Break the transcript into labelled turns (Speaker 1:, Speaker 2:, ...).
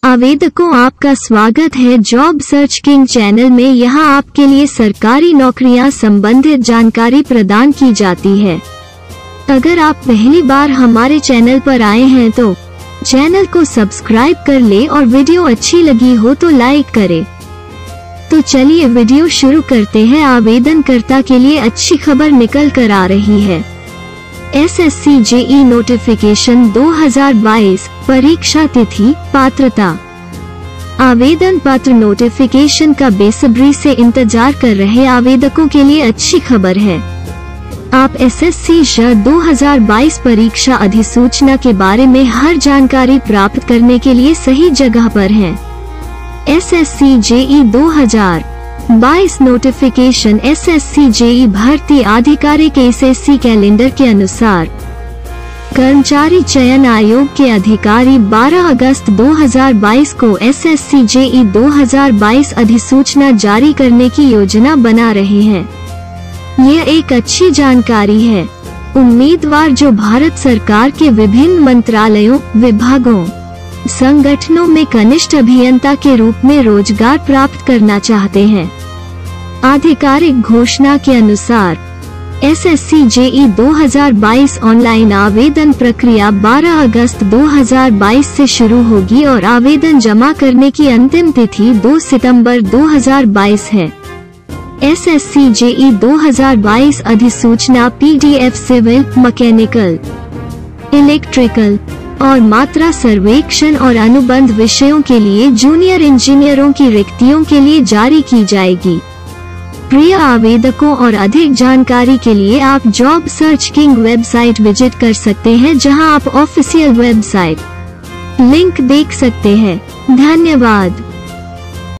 Speaker 1: आवेदकों, आपका स्वागत है जॉब सर्च किंग चैनल में। यहाँ आपके लिए सरकारी नौकरियाँ संबंधित जानकारी प्रदान की जाती है। अगर आप पहली बार हमारे चैनल पर आए हैं तो चैनल को सब्सक्राइब कर ले और वीडियो अच्छी लगी हो तो लाइक करें। तो चलिए वीडियो शुरू करते हैं। आवेदनकर्ता के लिए अच्छी खबर निकल कर आ रही है। SSC JE नोटिफिकेशन 2022 परीक्षा तिथि, पात्रता। आवेदन पत्र नोटिफिकेशन का बेसब्री से इंतजार कर रहे आवेदकों के लिए अच्छी खबर है। आप SSC JE 2022 परीक्षा अधिसूचना के बारे में हर जानकारी प्राप्त करने के लिए सही जगह पर हैं। SSC JE 2022 notification SSC JE भर्ती आधिकारिक SSC कैलेंडर के अनुसार कर्मचारी चयन आयोग के अधिकारी 12 अगस्त 2022 को SSC JE 2022 अधिसूचना जारी करने की योजना बना रहे हैं। यह एक अच्छी जानकारी है। उम्मीदवार जो भारत सरकार के विभिन्न मंत्रालयों, विभागों, संगठनों में कनिष्ठ अभियंता के रूप में रोजगार प्राप्त करना चाहते हैं। आधिकारिक घोषणा के अनुसार SSC JE 2022 ऑनलाइन आवेदन प्रक्रिया 12 अगस्त 2022 से शुरू होगी और आवेदन जमा करने की अंतिम तिथि 2 सितंबर 2022 है। SSC JE 2022 अधिसूचना PDF सिविल, मैकेनिकल, इलेक्ट्रिकल और मात्रा सर्वेक्षण और अनुबंध विषयों के लिए जूनियर इंजीनियरों की रिक्तियों के लिए जारी की जाएगी। प्रिय आवेदकों, और अधिक जानकारी के लिए आप job search king website visit कर सकते हैं, जहां आप ऑफिशियल वेबसाइट लिंक देख सकते हैं। धन्यवाद।